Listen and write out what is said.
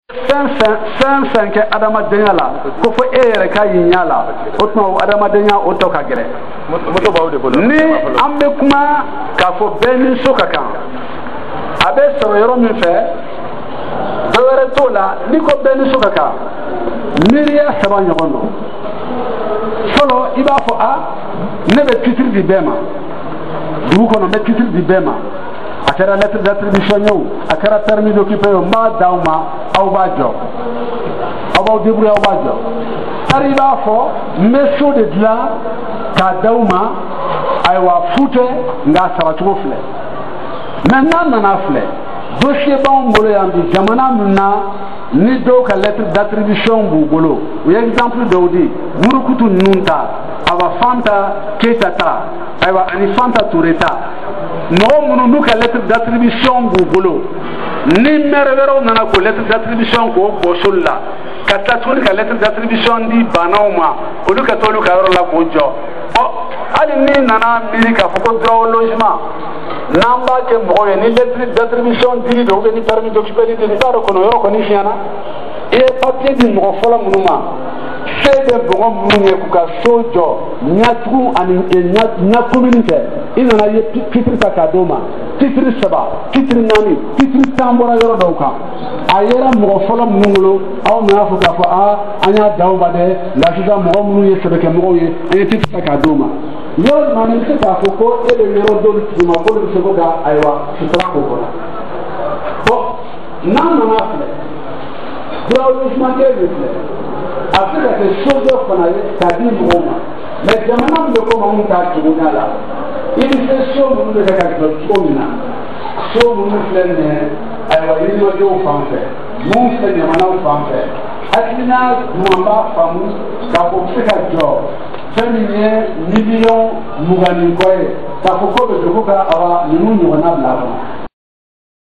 Fɛn kɛ adamadenya la ko fɔ e yɛrɛ ka y'i ɲɛ la o tuma adamadenya o tɔ ka gɛlɛn ni an bɛ kuma k'a fɔ bɛɛ ni so ka kan a bɛ sɔrɔ yɔrɔ min fɛ dɔ wɛrɛ t'o la n'i ko bɛɛ ni so ka kan miiriya saba ɲɔgɔn don fɔlɔ i b'a fɔ ne bɛ titre di bɛɛ ma dugu kɔnɔ n bɛ titre di bɛɛ ma a kɛra lettre d'attribution ye o a kɛra permis d'occuper o n b'a d'aw ma aw b'a jɔ aw b'aw débrouiller aw b'a jɔ hali i b'a fɔ n bɛ so de dilan k'a d'aw ma ayiwa fu tɛ nka saracogo filɛ mɛ n'a nana filɛ dossier b'anw bolo yan bi jamana min na ni dɔw ka lettre d'attribution b'u bolo u ye exemple dɔw di murukutu ninnu ta awa Fanta Keita ta ayiwa ani Fanta Touré ta mɔgɔ minnu n'u ka lettre d'attribution b'u bolo ni maire wɛrɛw nana k'o lettre d'attribution k'o bɔ soli la ka taa tuguni ka lettre d'attribution di bannaw ma olu ka t'olu ka yɔrɔ la k'o jɔ hali ni nana miiri k'a fɔ ko droit au logement n'an b'a kɛ mɔgɔw ye ni lettre d'attribution dili don ni permis d'occuper di don i b'a dɔn kɔnɔ yɔrɔ kɔni fiɲɛna i ye papier di mɔgɔ fɔlɔ minnu ma se bɛ mɔgɔ minnu ye k'u ka so jɔ ɲatugu ani ɲa commune fɛ i nana ye titre ta k'a d'o ma titre 3 titre 4 titre 10 bɔra yɔrɔ dɔw kan a yɛrɛ mɔgɔ fɔlɔ minnu bolo aw nana fɔ k'a fɔ an y'a d'aw ma dɛ nka sisan mɔgɔ minnu ye sɛbɛkɛmɔgɔw ye an ye titre ta k'a d'o ma yɔrɔ jumɛn ni bɛ se k'a fɔ ko e bɛ yɔrɔ dɔw tigi ma k'olu bɛ se ko ka ayiwa sutura k'o kɔnɔ bon n'an nana filɛ droit au logement kɛ de filɛ a bɛ se ka kɛ so dɔ fana ye k'a di mɔgɔw ma mɛ jamana min bɛ komi anw ta cogoya la i bɛ se so minnu bɛ kɛ ka jɔ cogo min na so minnu filɛ nin ye ayiwa yirimajɔw fan fɛ mun filɛ jamanaw fan fɛ hakilina ɲuman b'a faamu k'a fɔ bɛ se ka jɔ fɛn min ye miliyɔn 20 ni kɔ ye k'a fɔ ko bɛ dogo ka awa ninnu ɲɔgɔnna bila a kɔnɔ